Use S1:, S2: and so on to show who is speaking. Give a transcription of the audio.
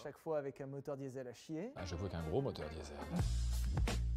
S1: chaque fois avec un moteur diesel à chier.
S2: Ah, j'avoue qu'un gros moteur diesel.